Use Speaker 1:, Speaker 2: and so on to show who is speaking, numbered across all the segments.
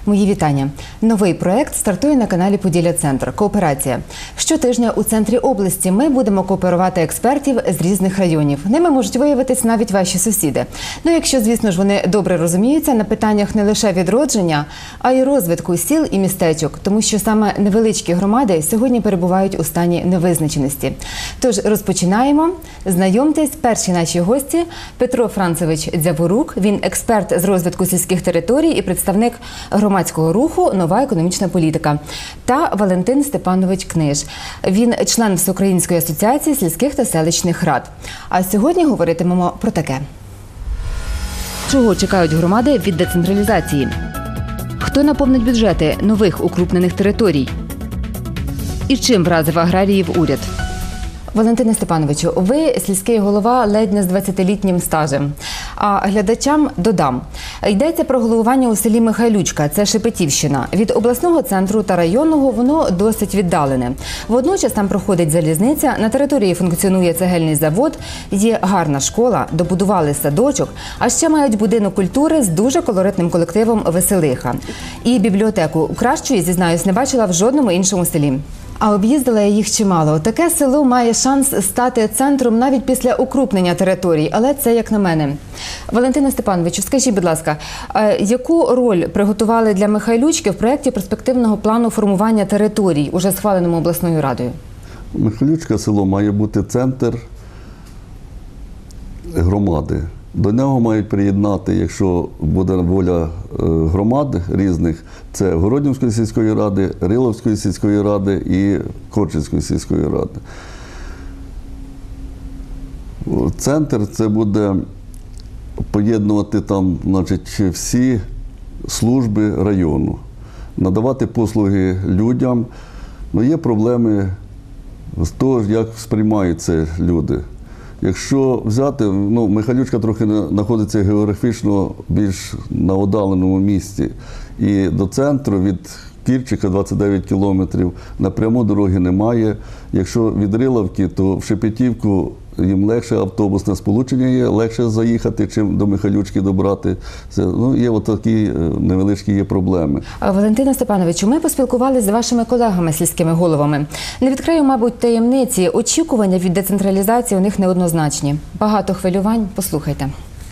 Speaker 1: Мої вітання. Новий проект стартує на каналі «Поділля-Центр. Кооперація». Щотижня у центрі області ми будемо кооперувати експертів з різних районів. Ними можуть виявитись навіть ваші сусіди. Ну, якщо, звісно ж, вони добре розуміються на питаннях не лише відродження, а й розвитку сіл і містечок. Тому що саме невеличкі громади сьогодні перебувають у стані невизначеності. Тож розпочинаємо. Знайомтесь, перші наші гості – Петро Францевич Дзяворук. Він експерт з розвитку сільських територій і представник громадського руху «Нова економічна політика». Та Валентин Степанович Книж. Він член Всеукраїнської асоціації сільських та селищних рад. А сьогодні говоритимемо про таке. Чого чекають громади від децентралізації? Хто наповнить бюджети нових укрупнених територій? І чим вразив аграріїв уряд? Валентине Степановичу, ви сільський голова ледь не з 20-літнім стажем. А глядачам додам. Йдеться про головування у селі Михайлючка, це Шепетівщина. Від обласного центру та районного воно досить віддалене. Водночас там проходить залізниця, на території функціонує цегельний завод, є гарна школа, добудували садочок, а ще мають будинок культури з дуже колоритним колективом «Веселиха». І бібліотеку кращої, зізнаюсь, не бачила в жодному іншому селі. А об'їздила я їх чимало. Таке село має шанс стати центром навіть після укрупнення територій, але це як на мене. Валентине Степановичу, скажіть, будь ласка, яку роль приготували для Михайлючки в проєкті перспективного плану формування територій, уже схваленому обласною радою?
Speaker 2: Михайлючка село має бути центр громади. До нього мають приєднати, якщо буде воля громад різних, це Городнівської сільської ради, Риловської сільської ради і Корчинської сільської ради. Центр це буде поєднувати там, значить, всі служби району, надавати послуги людям. Ну, є проблеми з того, як сприймають це люди. Якщо взяти, Михайлючка трохи знаходиться географічно більш на віддаленому місці. І до центру від Кірчика 29 кілометрів, напряму дороги немає. Якщо від Риловки, то в Шепетівку їм легше автобусне сполучення є, легше заїхати, чим до Михайлючки добрати. Є такі невеличкі проблеми.
Speaker 1: Валентине Степановичу, ми поспілкувалися з вашими колегами сільськими головами. Не відкрию, мабуть, таємниці. Очікування від децентралізації у них неоднозначні. Багато хвилювань. Послухайте.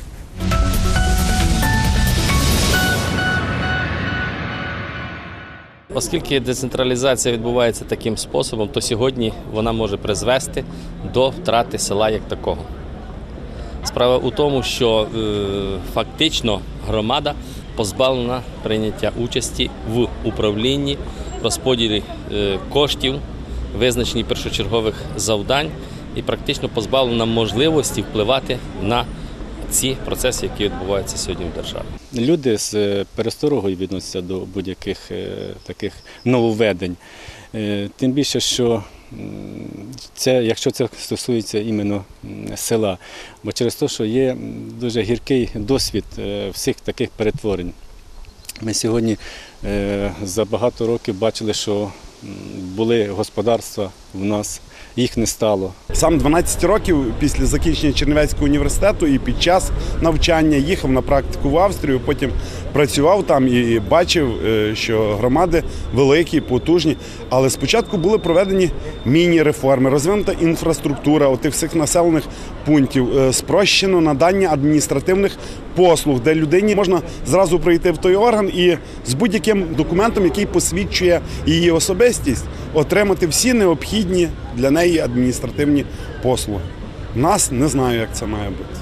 Speaker 3: Оскільки децентралізація відбувається таким способом, то сьогодні вона може призвести до втрати села як такого. Справа у тому, що фактично громада позбавлена прийняття участі в управлінні, розподілі коштів, визначенні першочергових завдань і практично позбавлена можливості впливати на ці процеси, які відбуваються сьогодні в державі.
Speaker 4: Люди з пересторогою відносяться до будь-яких таких нововведень. Тим більше, що якщо це стосується іменно села, бо через те, що є дуже гіркий досвід всіх таких перетворень. Ми сьогодні за багато років бачили, що були господарства в нас, їх не стало.
Speaker 5: Сам 12 років після закінчення Чернівецького університету і під час навчання їхав на практику в Австрію, потім працював там і бачив, що громади великі, потужні. Але спочатку були проведені міні-реформи, розвинута інфраструктура отих всіх населених пунктів, спрощено надання адміністративних послуг, де людині можна зразу прийти в той орган і з будь-яким документом, який посвідчує її особистість, отримати всі необхідні для неї адміністративні послуги. У нас не знаю, як це має бути.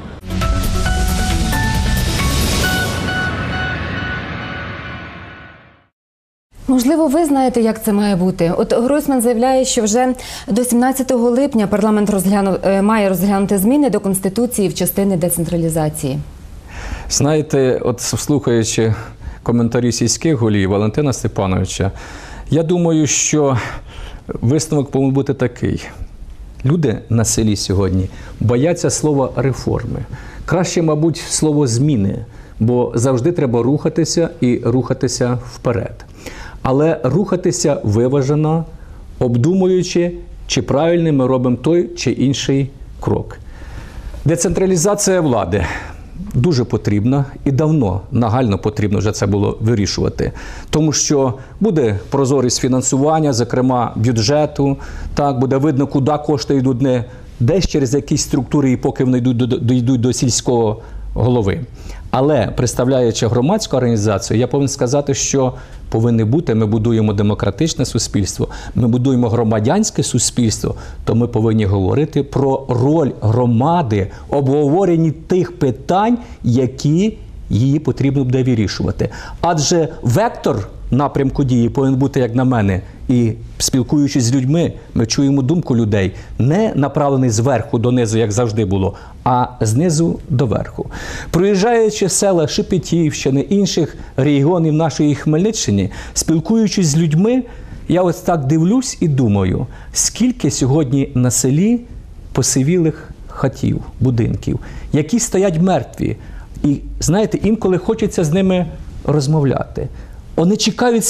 Speaker 1: Можливо, ви знаєте, як це має бути. От Гройсман заявляє, що вже до 17 липня парламент має розглянути зміни до Конституції в частині децентралізації.
Speaker 6: Знаєте, от слухаючи коментарі сільських голів Валентина Степановича, я думаю, що висновок повинен бути такий. Люди на селі сьогодні бояться слова «реформи». Краще, мабуть, слово «зміни», бо завжди треба рухатися і рухатися вперед. Але рухатися виважено, обдумуючи, чи правильно ми робимо той чи інший крок. Децентралізація влади. дуже потрібна і давно, нагально потрібно вже це було вирішувати. Тому що буде прозорість фінансування, зокрема бюджету, так, буде видно, куди кошти йдуть, не десь через якісь структури, і поки вони йдуть до сільського голови. Але, представляючи громадську організацію, я повинен сказати, що повинні бути, ми будуємо демократичне суспільство, ми будуємо громадянське суспільство, то ми повинні говорити про роль громади, обговоренні тих питань, які її потрібно буде вирішувати. Адже вектор напрямку дії повинен бути, як на мене, і спілкуючись з людьми, ми чуємо думку людей, не направлений зверху донизу, як завжди було, а знизу до верху. Проїжджаючи села Шепетівщини, інших регіонів нашої Хмельниччини, спілкуючись з людьми, я ось так дивлюсь і думаю, скільки сьогодні на селі посивілих хатів, будинків, які стоять мертві. І, знаєте, інколи хочеться з ними розмовляти. Вони чекають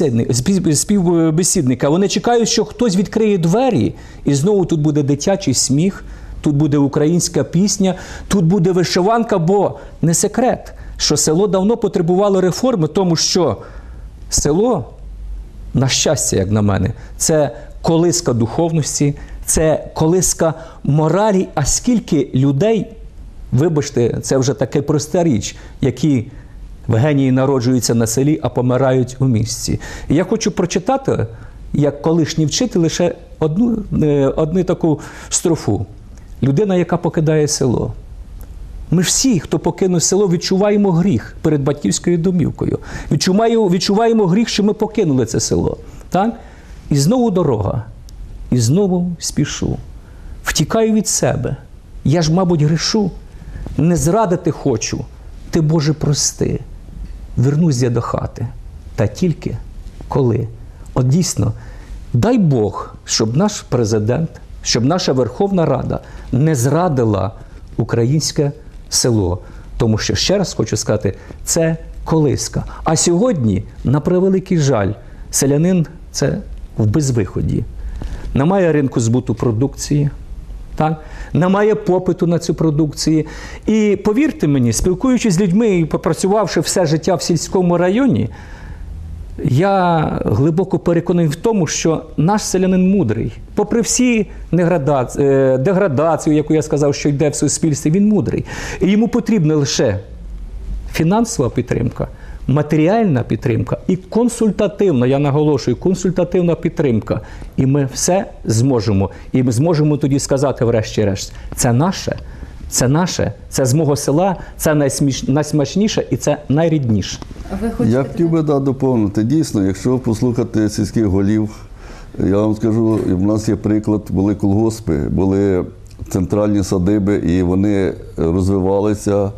Speaker 6: співбесідника, вони чекають, що хтось відкриє двері, і знову тут буде дитячий сміх, тут буде українська пісня, тут буде вишиванка, бо не секрет, що село давно потребувало реформи, тому що село, на щастя, як на мене, це колиска духовності, це колиска моралі, а скільки людей, вибачте, це вже таке проста річ, які в генії народжуються на селі, а помирають у місті. І я хочу прочитати, як колишній вчитель, лише одну таку строфу. Людина, яка покидає село. Ми всі, хто покинув село, відчуваємо гріх перед батьківською домівкою. Відчуваємо гріх, що ми покинули це село. Так? І знову дорога. І знову спішу. Втікаю від себе. Я ж, мабуть, грішу. Не зрадити хочу. Ти, Боже, прости. Вернусь я до хати. Та тільки коли. От дійсно, дай Бог, щоб наш президент, щоб наша Верховна Рада не зрадила українське село. Тому що, ще раз хочу сказати, це колиска. А сьогодні, на превеликий жаль, селянин – це в безвиході. Немає ринку збуту продукції, так? Немає попиту на цю продукцію. І повірте мені, спілкуючись з людьми і попрацювавши все життя в сільському районі, я глибоко переконаний в тому, що наш селянин мудрий. Попри всі деградацію, яку я сказав, що йде в суспільстві, він мудрий. І йому потрібна лише фінансова підтримка, матеріальна підтримка і консультативна, я наголошую, консультативна підтримка. І ми все зможемо. І ми зможемо тоді сказати врешті-решт, це наше, це з мого села, це найсмачніше і це найрідніше.
Speaker 2: Я хотів би доповнити. Дійсно, якщо послухати сільських голів, я вам скажу, в нас є приклад, були колгоспи, були центральні садиби, і вони розвивалися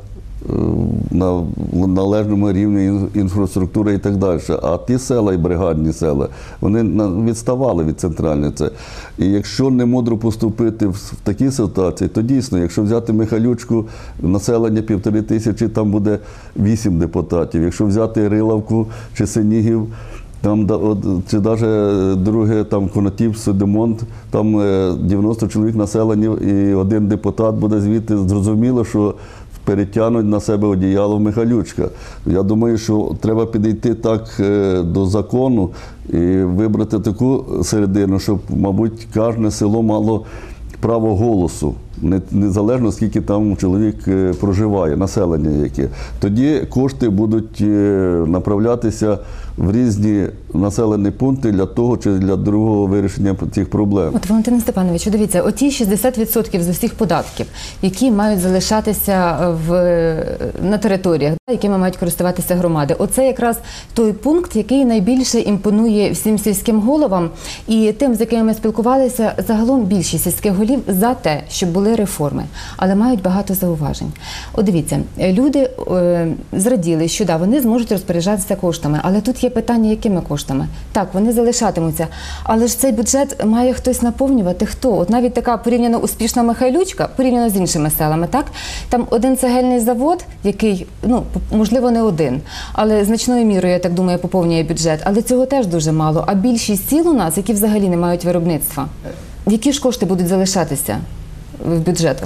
Speaker 2: на належному рівні інфраструктури і так далі. А ті села і бригадні села, вони відставали від центральних. І якщо не мудро поступити в такі ситуації, то дійсно, якщо взяти Михайлючку, населення 1500, там буде 8 депутатів. Якщо взяти Риловку чи Синігів, там, чи навіть друге, там Конотіп, Судимонт, там 90 чоловік населення і один депутат буде звідти. Зрозуміло, що перетягнуть на себе одіяло Михайлючка. Я думаю, що треба підійти так до закону і вибрати таку середину, щоб, мабуть, кожне село мало право голосу. Незалежно, скільки там чоловік проживає, населення яке. Тоді кошти будуть направлятися в різні населені пункти для того чи для другого вирішення цих проблем.
Speaker 1: От, Валентине Степановичу, дивіться, оті 60% з усіх податків, які мають залишатися на територіях, якими мають користуватися громади. Оце якраз той пункт, який найбільше імпонує всім сільським головам і тим, з якими ми спілкувалися, загалом більшість сільських голів за те, щоб були реформи, але мають багато зауважень. От дивіться, люди зраділи, що да, вони зможуть розпоряджатися коштами, але тут є питання, якими коштами. Так, вони залишатимуться, але ж цей бюджет має хтось наповнювати. Хто? От навіть така порівняно успішна Михайлючка, порівняно з іншими селами, так? Там один цегельний завод, який, ну, можливо, не один, але значною мірою, я так думаю, поповнює бюджет, але цього теж дуже мало. А більшість сіл у нас, які взагалі не мають виробництва, які ж кошти будуть залишатися в бюджетах?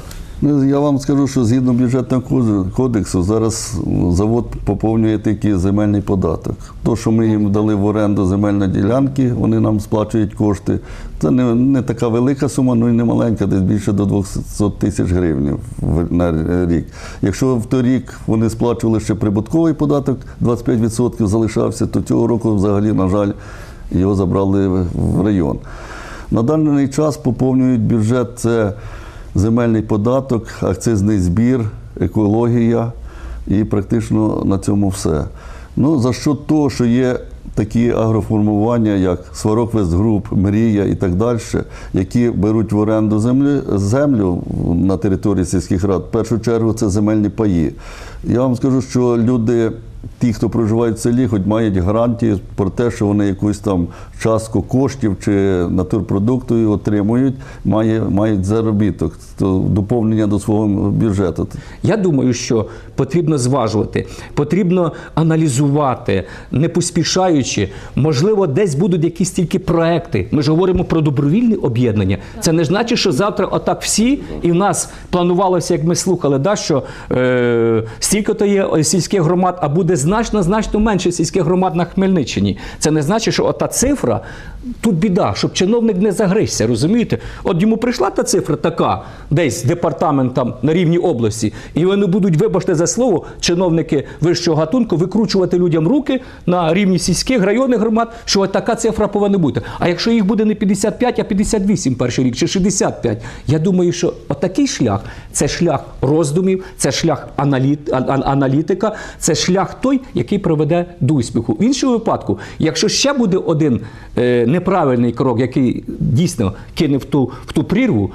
Speaker 2: Я вам скажу, що згідно бюджетного кодексу зараз завод поповнює тільки земельний податок. То, що ми їм дали в оренду земельні ділянки, вони нам сплачують кошти. Це не така велика сума, але й не маленька, десь більше до 200 тисяч гривень на рік. Якщо в той рік вони сплачували ще прибутковий податок, 25% залишався, то цього року взагалі, на жаль, його забрали в район. На даний час поповнюють бюджет – це земельний податок, акцизний збір, екологія і практично на цьому все. Ну, за що того, що є такі агроформування, як Сварог-Вестгруп, Мрія і так далі, які беруть в оренду землю на території сільських рад, в першу чергу це земельні паї. Я вам скажу, що люди, ті, хто проживають в селі, хоч мають гарантії про те, що вони якусь там частку коштів чи натурпродукту отримують, мають заробіток, доповнення до свого бюджету.
Speaker 6: Я думаю, що потрібно зважувати, потрібно аналізувати, не поспішаючи. Можливо, десь будуть якісь тільки проекти. Ми ж говоримо про добровільні об'єднання. Це не значить, що завтра отак всі, і в нас планувалося, як ми слухали, да, що стільки-то є сільських громад, а буде значно менше сільських громад на Хмельниччині. Це не значить, що ота цифра, тут біда, щоб чиновник не загризся, розумієте? От йому прийшла та цифра така, десь департамент там на рівні області, і вони будуть, вибачте за слово, чиновники вищого гатунку, викручувати людям руки на рівні сільських, районних громад, що така цифра повинна бути. А якщо їх буде не 55, а 58 перший рік, чи 65, я думаю, що отакий шлях – це шлях роздумів, це шлях аналітика, це шлях той, який приведе до успіху. В іншому випадку, якщо ще буде один неправильний крок, який дійсно кине в ту прірву,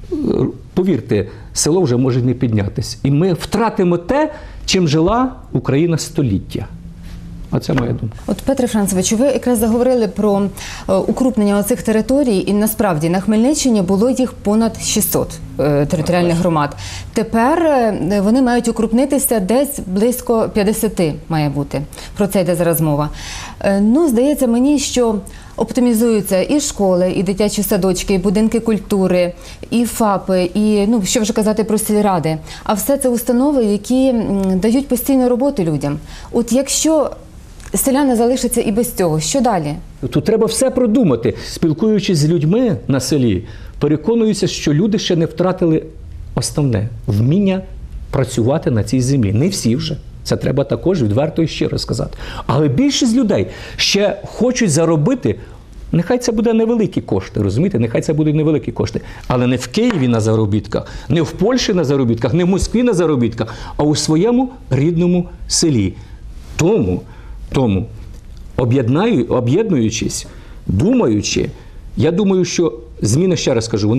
Speaker 6: повірте, село вже може не піднятися. І ми втратимо те, чим жила Україна століття. А це моя думка.
Speaker 1: От, Петре Францовичу, ви якраз заговорили про укрупнення оцих територій, і насправді на Хмельниччині було їх понад 600 територіальних громад. Тепер вони мають укрупнитися десь близько 50 має бути. Про це йде зараз мова. Ну, здається мені, що оптимізуються і школи, і дитячі садочки, і будинки культури, і ФАПи, і, ну, що вже казати про сільради. А все це установи, які дають постійну роботу людям. От якщо селяни залишаться і без цього, що далі?
Speaker 6: Тут треба все продумати. Спілкуючись з людьми на селі, переконуюся, що люди ще не втратили основне – вміння працювати на цій землі. Не всі вже. Це треба також відверто і щиро сказати. Але більшість людей ще хочуть заробити, нехай це буде невеликі кошти, розумієте? Нехай це будуть невеликі кошти. Але не в Києві на заробітках, не в Польщі на заробітках, не в Москві на заробітках, а у своєму рідному селі. Тому об'єднуючись, думаючи, я думаю, що зміни, ще раз кажу, вони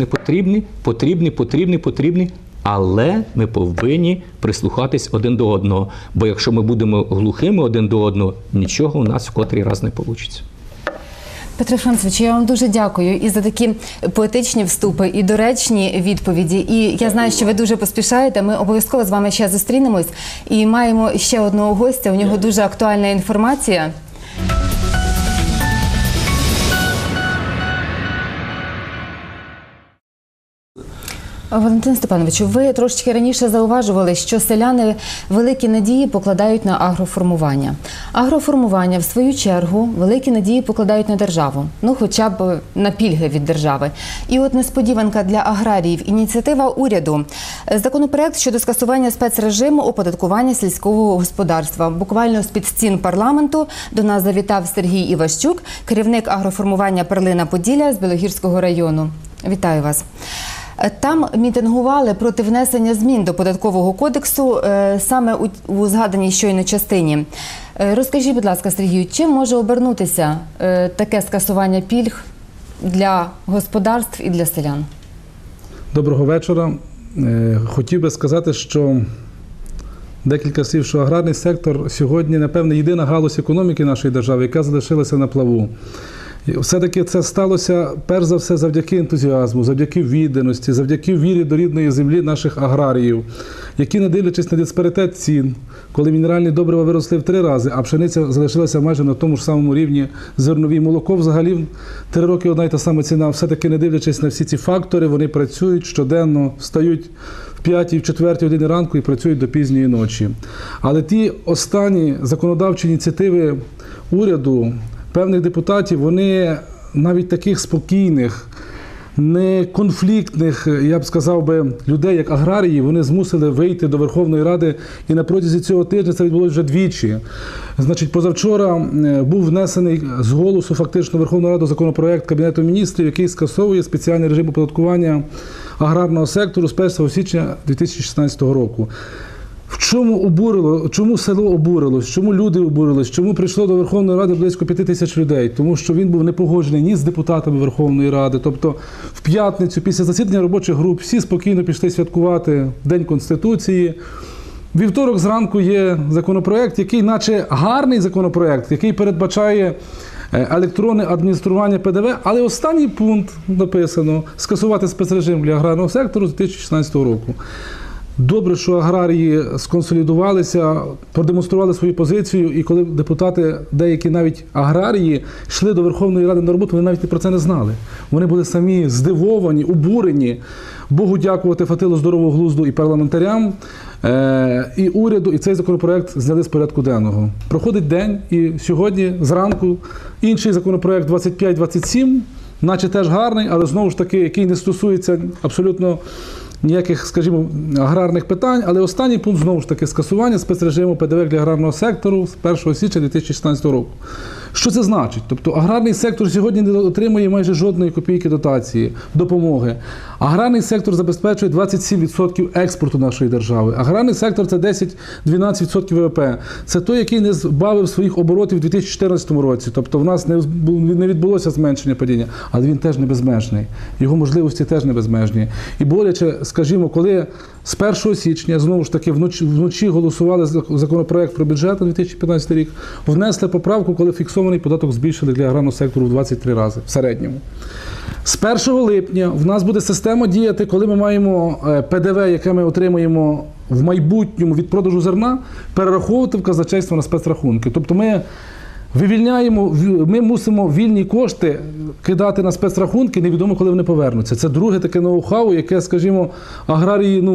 Speaker 6: потрібні, але ми повинні прислухатись один до одного. Бо якщо ми будемо глухими один до одного, нічого у нас в котрий раз не вийде.
Speaker 1: Петре Францовичу, я вам дуже дякую і за такі поетичні вступи, і доречні відповіді. І я знаю, що ви дуже поспішаєте. Ми обов'язково з вами ще зустрінемось. І маємо ще одного гостя, у нього дуже актуальна інформація. Валентин Степановичу, ви трошечки раніше зауважували, що селяни великі надії покладають на агроформування. Агроформування, в свою чергу, великі надії покладають на державу, ну хоча б на пільги від держави. І от несподіванка для аграріїв – ініціатива уряду. Законопроект щодо скасування спецрежиму оподаткування сільського господарства. Буквально з-під стін парламенту до нас завітав Сергій Іващук, керівник агроформування «Перлина Поділля» з Білогірського району. Вітаю вас. Там мітингували проти внесення змін до Податкового кодексу саме у згаданій щойно частині. Розкажіть, будь ласка, Сергію, чим може обернутися таке скасування пільг для господарств і для селян?
Speaker 7: Доброго вечора. Хотів би сказати, що декілька слів, що аграрний сектор сьогодні, напевне, єдина галузь економіки нашої держави, яка залишилася на плаву. Все-таки це сталося, перш за все, завдяки ентузіазму, завдяки відданості, завдяки вірі до рідної землі наших аграріїв, які, не дивлячись на диспаритет цін, коли мінеральні добрива виросли в 3 рази, а пшениця залишилася майже на тому ж самому рівні, зернові, молоко взагалі 3 роки одна й та сама ціна, все-таки не дивлячись на всі ці фактори, вони працюють щоденно, встають в 5, в 4 годині ранку і працюють до пізньої ночі. Але ті останні законодавчі ініціативи уряду, певних депутатів, вони навіть таких спокійних, не конфліктних, я б сказав би, людей, як аграрії, вони змусили вийти до Верховної Ради, і на протязі цього тижня це відбулося вже двічі. Значить, позавчора був внесений з голосу фактично в Верховну Раду законопроект Кабінету міністрів, який скасовує спеціальний режим оподаткування аграрного сектору з 1 січня 2016 року. Чому село обурилось, чому люди обурились, чому прийшло до Верховної Ради близько 5 тисяч людей? Тому що він був не погоджений ні з депутатами Верховної Ради. Тобто в п'ятницю, після засідання робочих груп, всі спокійно пішли святкувати День Конституції. Вівторок зранку є законопроект, який наче гарний законопроект, який передбачає електронне адміністрування ПДВ, але останній пункт написано – скасувати спецрежим для аграрного сектору з 2016 року. Добре, що аграрії сконсолідувалися, продемонстрували свою позицію, і коли депутати, деякі навіть аграрії, йшли до Верховної Ради на роботу, вони навіть про це не знали. Вони були самі здивовані, обурені. Богу дякувати, хватило здорового глузду і парламентарям, і уряду, і цей законопроект зняли з порядку денного. Проходить день, і сьогодні зранку інший законопроект 2527, наче теж гарний, але знову ж таки, який не стосується абсолютно ніяких, скажімо, аграрних питань, але останній пункт знову ж таки скасування спецрежиму ПДВ для аграрного сектору з 1 січня 2016 року. Що це значить? Тобто аграрний сектор сьогодні не отримує майже жодної копійки дотації, допомоги. Аграрний сектор забезпечує 27% експорту нашої держави. Аграрний сектор – це 10-12% ВВП. Це той, який не збавив своїх оборотів у 2014 році. Тобто в нас не відбулося зменшення падіння, але він теж не безмежний. Його можливості теж не безмежні. І боляче, скажімо, коли з 1 січня, знову ж таки, вночі голосували законопроект про бюджет на 2015 рік, внесли поправку, коли фіксований податок збільшили для аграрного сектору в 23 рази в середньому. З 1 липня в нас буде система діяти, коли ми маємо ПДВ, яке ми отримуємо в майбутньому від продажу зерна, перераховувати в казначейство на спецрахунки. Тобто ми мусимо вільні кошти кидати на спецрахунки, невідомо, коли вони повернуться. Це друге таке ноу-хау, яке, скажімо, аграрії,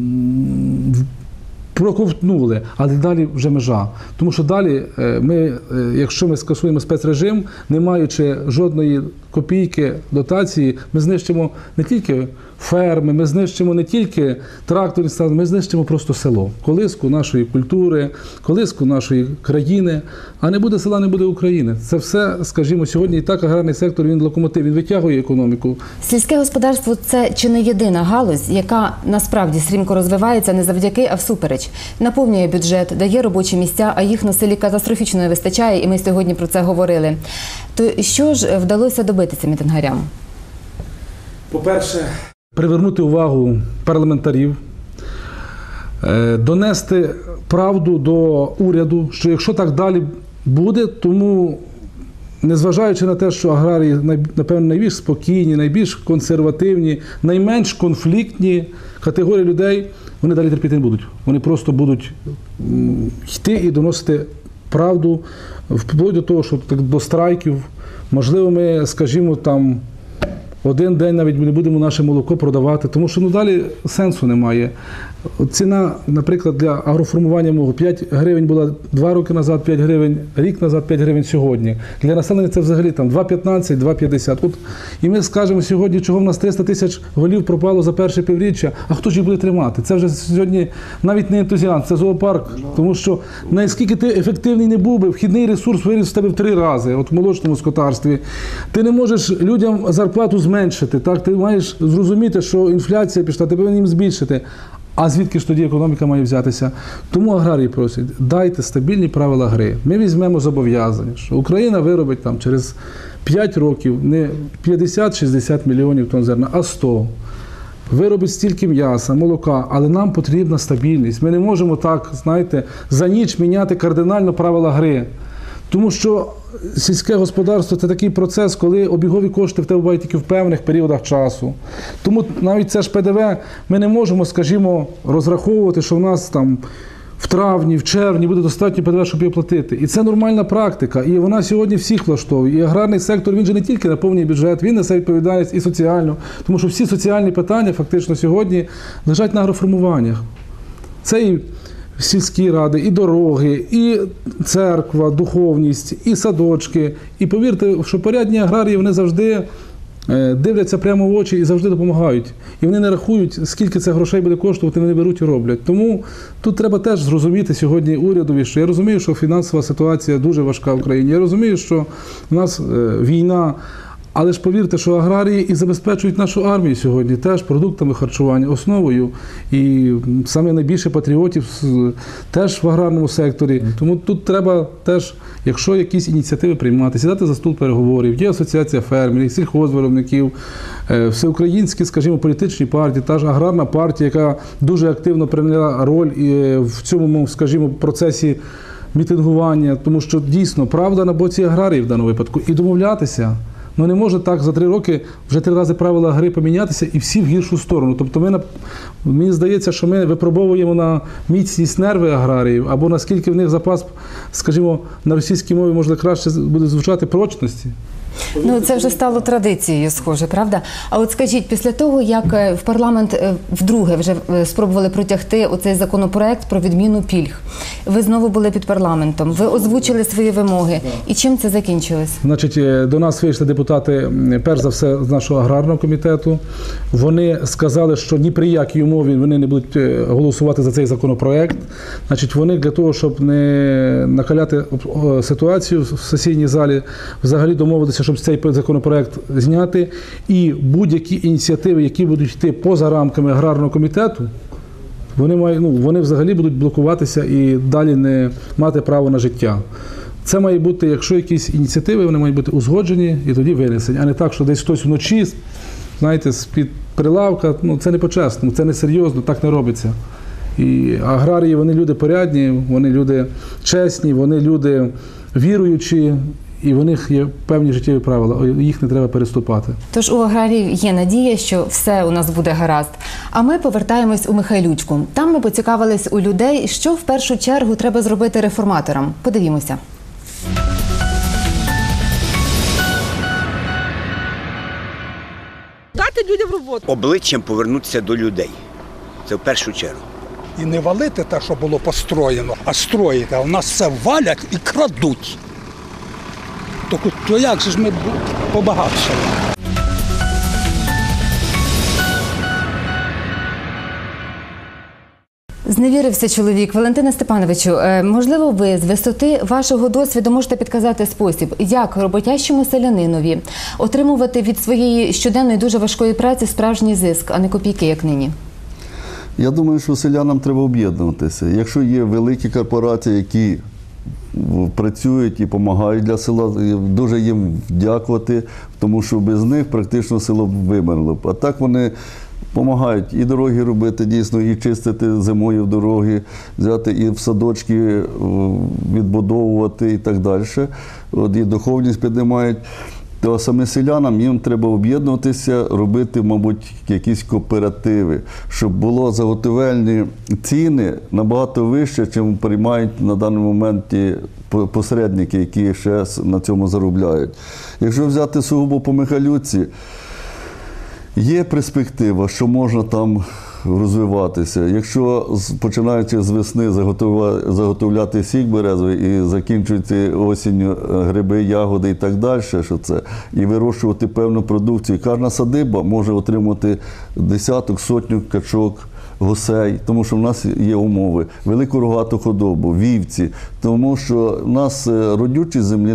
Speaker 7: проковтнули, але далі вже межа. Тому що далі, якщо ми скасуємо спецрежим, не маючи жодної копійки дотації, ми знищимо не тільки ферми, ми знищимо не тільки тракторні стани, ми знищимо просто село, колиску нашої культури, колиску нашої країни. А не буде села, не буде України. Це все, скажімо, сьогодні і так аграрний сектор, він локомотив, він витягує економіку.
Speaker 1: Сільське господарство – це чи не єдина галузь, яка насправді стрімко розвивається не завдяки, а всупереч. Наповнює бюджет, дає робочі місця, а їх на селі катастрофічно не вистачає, і ми сьогодні про це говорили. То що ж вдалося добитися мітингарям?
Speaker 7: По-перше, привернути увагу парламентарів, донести правду до уряду, що якщо так далі буде, тому, незважаючи на те, що аграрії, напевно, найбільш спокійні, найбільш консервативні, найменш конфліктні категорії людей, вони далі терпіти не будуть. Вони просто будуть йти і доносити правду, вплоть до того, що до страйків. Можливо, ми, скажімо, там один день навіть не будемо наше молоко продавати, тому що далі сенсу немає. Ціна, наприклад, для агроформування мого 5 гривень була 2 роки назад, 5 гривень рік назад, 5 гривень сьогодні. Для населення це взагалі там 2,15, 2,50. І ми скажемо сьогодні, чого в нас 300 тисяч голів пропало за перше півріччя, а хто ж їх буде тримати? Це вже сьогодні навіть не ентузіаст, це зоопарк. Тому що наскільки ти ефективний не був би, вхідний ресурс виріс в тебе в 3 рази, в молочному скотарстві. Ти не можеш людям зарплату зменшити, так? Ти маєш зрозуміти, що інфляція пішла, ти повинен їм збільшити. А звідки ж тоді економіка має взятися? Тому аграрії просять, дайте стабільні правила гри. Ми візьмемо зобов'язання, що Україна виробить там через 5 років не 50-60 мільйонів тонн зерна, а 100. Виробить стільки м'яса, молока, але нам потрібна стабільність. Ми не можемо так, знаєте, за ніч міняти кардинально правила гри. Тому що сільське господарство – це такий процес, коли обігові кошти в тебе бувають тільки в певних періодах часу. Тому навіть це ж ПДВ ми не можемо, скажімо, розраховувати, що в нас там в травні, в червні буде достатньо ПДВ, щоб її платити. І це нормальна практика, і вона сьогодні всіх влаштовує. І аграрний сектор, він же не тільки наповнює бюджет, він несе відповідальність і соціальну, тому що всі соціальні питання фактично сьогодні лежать на агроформуваннях. Це і сільські ради, і дороги, і церква, духовність, і садочки. І повірте, що порядні аграрії, вони завжди дивляться прямо в очі і завжди допомагають. І вони не рахують, скільки це грошей буде коштувати, вони беруть і роблять. Тому тут треба теж зрозуміти сьогодні урядові, що я розумію, що фінансова ситуація дуже важка в Україні. Я розумію, що в нас війна, але ж повірте, що аграрії і забезпечують нашу армію сьогодні теж продуктами харчування, основою. І саме найбільше патріотів теж в аграрному секторі. Тому тут треба теж, якщо якісь ініціативи приймати, сідати за стіл переговорів. Є асоціація фермерів, сільхозвиробників, всеукраїнські, скажімо, політичні партії, та ж аграрна партія, яка дуже активно прийняла роль в цьому, скажімо, процесі мітингування, тому що дійсно правда на боці аграріїв в даному випадку. І домовлятися. Ну не може так за 3 роки вже 3 рази правила гри помінятися і всі в гіршу сторону. Тобто мені здається, що ми випробовуємо на міцність нерви аграріїв, або наскільки в них запас, скажімо, на російській мові, може, краще буде звучати, прочності.
Speaker 1: Ну, це вже стало традицією, схоже, правда? А от скажіть, після того, як в парламент вдруге вже спробували протягти оцей законопроект про відміну пільг, ви знову були під парламентом, ви озвучили свої вимоги. І чим це закінчилось?
Speaker 7: Значить, до нас вийшли депутати, перш за все, з нашого аграрного комітету. Вони сказали, що ні при якій умові вони не будуть голосувати за цей законопроект. Значить, вони для того, щоб не накаляти ситуацію в сесійній залі, взагалі домовилися, щоб цей законопроект зняти, і будь-які ініціативи, які будуть йти поза рамками аграрного комітету, вони взагалі будуть блокуватися і далі не мати права на життя. Це має бути, якщо якісь ініціативи, вони мають бути узгоджені і тоді винесені, а не так, що десь хтось вночі, знаєте, з-під прилавка, це не по-чесному, це не серйозно, так не робиться. І аграрії, вони люди порядні, вони люди чесні, вони люди віруючі, і в них є певні життєві правила, їх не треба переступати.
Speaker 1: Тож у аграріїв є надія, що все у нас буде гаразд. А ми повертаємось у Михайлючку. Там ми поцікавились у людей, що в першу чергу треба зробити реформаторам. Подивімося.
Speaker 8: Дати людям роботу.
Speaker 9: Обличчям повернутися до людей. Це в першу чергу.
Speaker 10: І не валити те, що було построєно, а строїти. А в нас все валять і крадуть. То як же ж ми побагатшали?
Speaker 1: Зневірився чоловік. Валентине Степановичу, можливо, ви з висоти вашого досвіду можете підказати спосіб, як роботящому селянинові отримувати від своєї щоденної дуже важкої праці справжній зиск, а не копійки, як нині?
Speaker 2: Я думаю, що селянам треба об'єднуватися. Якщо є великі корпорації, які працюють і допомагають для села, дуже їм дякувати, тому що без них практично село вимерло. А так вони допомагають і дороги робити, дійсно, і чистити зимою дороги, взяти і в садочки відбудовувати і так далі. І духовність піднімають. То саме селянам їм треба об'єднуватися, робити, мабуть, якісь кооперативи, щоб було заготовельні ціни набагато вище, чим приймають на даний момент ті посередники, які ще на цьому заробляють. Якщо взяти сугубо по Михайлюці, є перспектива, що можна там розвиватися. Якщо починаючи з весни заготовляти сік березовий і закінчується осінню гриби, ягоди і так далі, і вирощувати певну продукцію, кожна садиба може отримати десяток, сотню качок, гусей, тому що в нас є умови, велику рогату худобу, вівці, тому що в нас родючість землі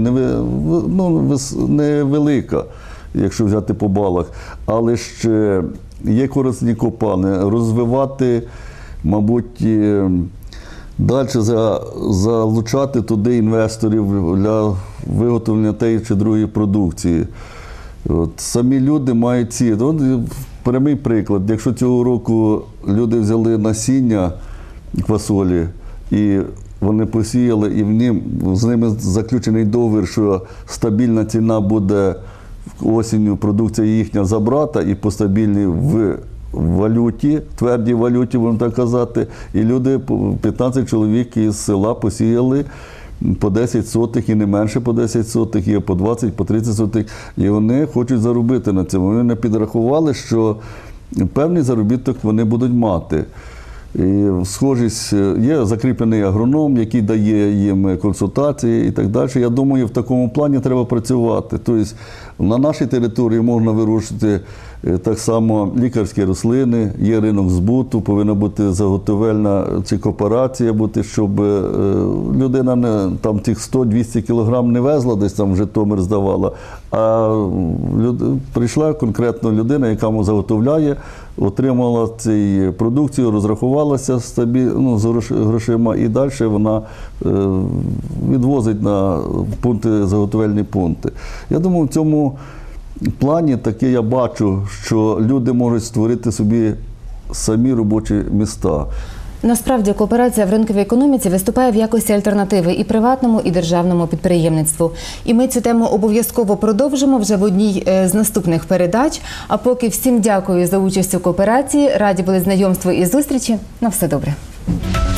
Speaker 2: невелика, якщо взяти по балах, але ще є корисні копалини, розвивати, мабуть, далі залучати туди інвесторів для виготовлення тієї чи другої продукції. Самі люди мають ці. Прямий приклад, якщо цього року люди взяли насіння квасолі і вони посіяли, і з ними заключений договір, що стабільна ціна буде осінню, продукція їхня забрата і по стабільній в валюті, твердій валюті, будемо так казати. І люди, 15 чоловік із села посіяли по 10 сотих і не менше по 10 сотих, і по 20, по 30 сотих. І вони хочуть заробити на цьому. Вони не підрахували, що певний заробіток вони будуть мати. І схожість, є закріплений агроном, який дає їм консультації і так далі. Я думаю, в такому плані треба працювати. Тобто на нашій території можна вирощувати так само лікарські рослини, є ринок збуту, повинна бути заготовельна чи кооперація бути, щоб людина не там тих 100-200 кілограм не везла, десь там в Житомир здавала, а прийшла конкретно людина, яка заготовляє, отримала цю продукцію, розрахувалася з грошима і далі вона відвозить на пункти, заготовельні пункти. Я думаю, в цьому плані таке я бачу, що люди можуть створити собі самі робочі місця.
Speaker 1: Насправді, кооперація в ринковій економіці виступає в якості альтернативи і приватному, і державному підприємництву. І ми цю тему обов'язково продовжимо вже в одній з наступних передач. А поки всім дякую за участь у кооперації, раді були знайомству і зустрічі. На все добре.